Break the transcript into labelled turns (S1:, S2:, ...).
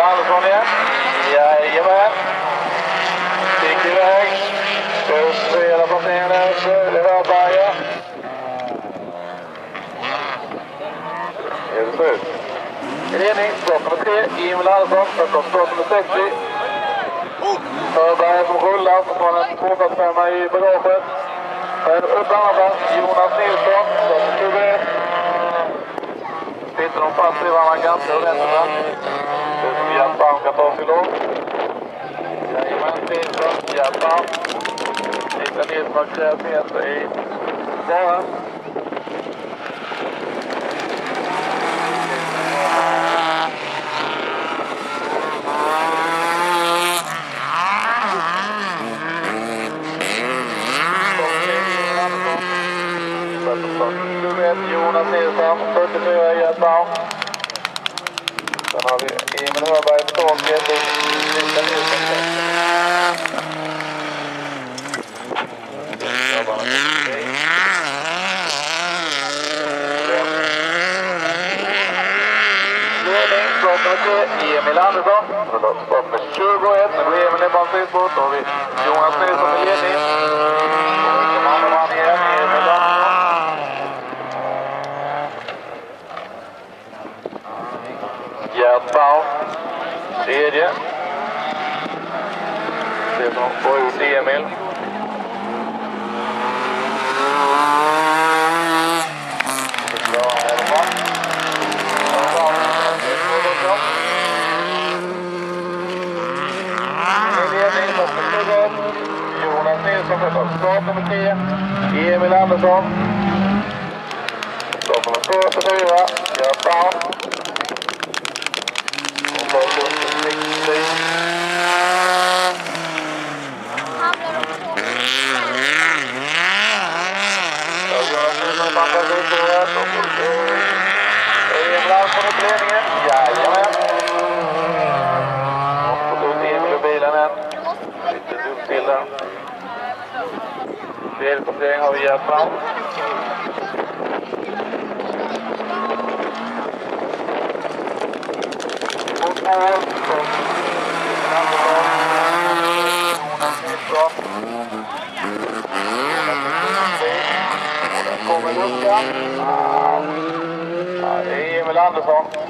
S1: Andersson igen. Jajamän. Stick iväg. Hela placeringen där. Det var Baja. Är det slut? Ledning, stopp nummer 3. Emil Andersson. Stopp nummer 60. Förberg som rullar från en 245 i bagaget. Upp andra, Jonas Nilsson, stopp 21. Sitter de fast i varandra ganska ordentligt. Det är som Japan kan ta sig långt. Jajamän, Nilsson, Japan. Niklas Nilsson krävs med sig i bara. Jonas Nilsson, 44 i Japan. Sen har vi Emil Hörberg på taket och Niklas Nilsson. Ledning, stopp nummer 3, Emil Andersson. Stopp med 21, nu går Emil på en sidbåt. Då har vi Jonas Nilsson i ledning. Och man vann igen, Emil Andersson. Gert Baum, tredje. Det som får ut Emil. Jonas Nilsson för stopp nummer 10. Emil Andersson. Stopp nummer 44. Gert Baum. Emil på uppledningen. Jajamän. Och fått ut Emil ur bilen än. Lite dumt till där. Tredje placering har vi Gert Baum. Mot mål. Kommer lucka. Ja, det är Emil Andersson.